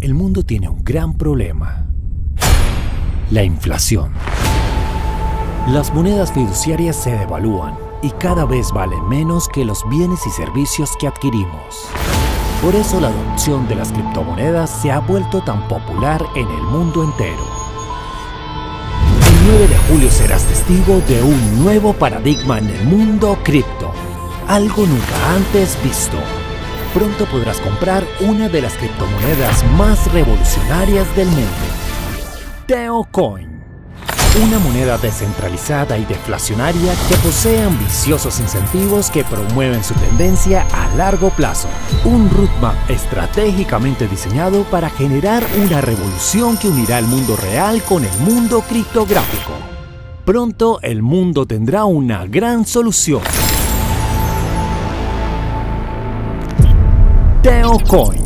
el mundo tiene un gran problema: la inflación. Las monedas fiduciarias se devalúan y cada vez valen menos que los bienes y servicios que adquirimos. Por eso la adopción de las criptomonedas se ha vuelto tan popular en el mundo entero. El 9 de julio serás testigo de un nuevo paradigma en el mundo cripto, algo nunca antes visto. Pronto podrás comprar una de las criptomonedas más revolucionarias del mundo, Teo Coin. Una moneda descentralizada y deflacionaria que posee ambiciosos incentivos que promueven su tendencia a largo plazo. Un roadmap estratégicamente diseñado para generar una revolución que unirá el mundo real con el mundo criptográfico. Pronto el mundo tendrá una gran solución: Teo Coin.